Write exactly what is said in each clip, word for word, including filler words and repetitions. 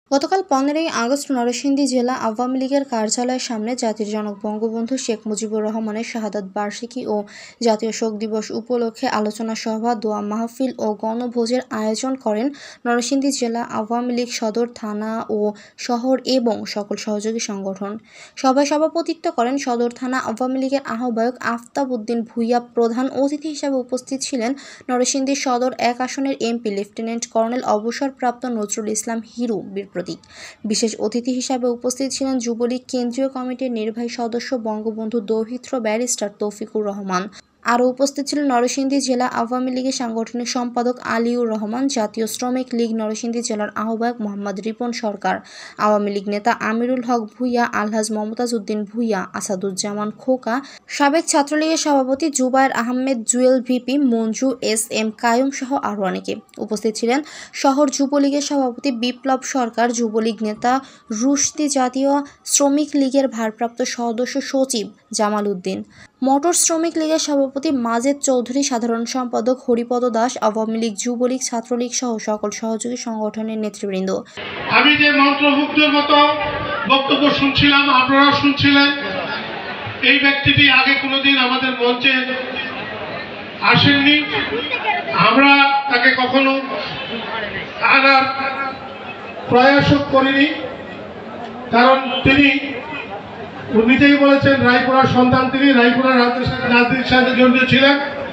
গতকাল পনেরোই আগস্ট নরসিংদী জেলা আওয়ামী লীগের কার্যালয়ের সামনে জাতির জনক বঙ্গবন্ধু শেখ মুজিবুর রহমানের শাহাদাত বার্ষিকী ও জাতীয় শোক দিবস উপলক্ষে আলোচনা সভা, দোয়া মাহফিল ও গণভোজের আয়োজন করেন নরসিংদী জেলা আওয়ামী লীগ সদর থানা ও শহর এবং সকল সহযোগী সংগঠন। সভায় সভাপতিত্ব করেন সদর থানা আওয়ামী লীগের আহ্বায়ক আফতাব উদ্দিন ভূঁইয়া। প্রধান অতিথি হিসেবে উপস্থিত ছিলেন নরসিংদী সদর এক আসনের এমপি লেফটেন্যান্ট কর্নেল অবসরপ্রাপ্ত নজরুল ইসলাম হিরু বীর প্রতীক। বিশেষ অতিথি হিসাবে উপস্থিত ছিলেন যুবলীগ কেন্দ্রীয় কমিটির নির্বাহী সদস্য বঙ্গবন্ধু দৌহিত্র ব্যারিস্টার তৌফিকুর রহমান। আরও উপস্থিত ছিলেন নরসিংদী জেলা আওয়ামী লীগের সাংগঠনিক সম্পাদক আলিউর রহমান, জাতীয় শ্রমিক লীগ নরসিংদী জেলার আহ্বায়ক মোহাম্মদ রিপন সরকার, আওয়ামী লীগ নেতা আমিরুল হক ভূঁইয়া, আলহাজ মমতাজ উদ্দিন ভূঁইয়া, আসাদুজ্জামান খোকা, সাবেক ছাত্রলীগের সভাপতি Zubair Ahmed Jewel, VP Manju, S M Kayum সহ আরও অনেকে। উপস্থিত ছিলেন শহর যুবলীগের সভাপতি বিপ্লব সরকার, যুবলীগ নেতা রুশদি, জাতীয় শ্রমিক লীগের ভারপ্রাপ্ত সদস্য সচিব জামাল উদ্দিন, মোটর শ্রমিক লীগের সভাপতি মাজেদ চৌধুরী, সাধারণ সম্পাদক হরিপদ দাস, আওয়ামী লীগ, যুবলীগ, ছাত্রলীগ সহ সকল সহযোগী সংগঠনের নেতৃবৃন্দ। আমি যে মন্ত্রমুগ্ধের মতো বক্তব্য শুনছিলাম, আপনারা শুনছিলেন, এই ব্যক্তিটি আগে কোনোদিন আমাদের মঞ্চে আসেননি। আমরা তাকে কখনো আনার প্রয়াসও করিনি, কারণ তিনি নিজেই বলেছেন রায়পুরার সন্তান, তিনি রায়পুরার রাজনীতির সাথে জড়িত ছিলেন।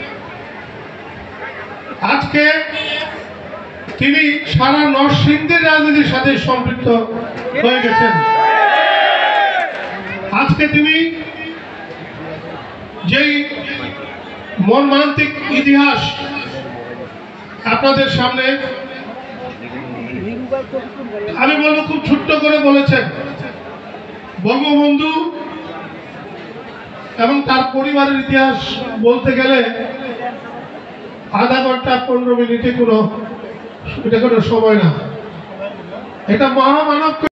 আজকে তিনি সারা নরসিংদীর রাজনীতির সাথে সম্পৃক্ত হয়ে গেছেন। আজকে তিনি যেই মর্মান্তিক ইতিহাস আপনাদের সামনে আমি বলবো খুব ছোট্ট করে বলেছেন। বঙ্গবন্ধু এবং তার পরিবারের ইতিহাস বলতে গেলে আধা ঘন্টা পনেরো মিনিটে কোনো এটা কোনো সময় না। এটা মহামানব।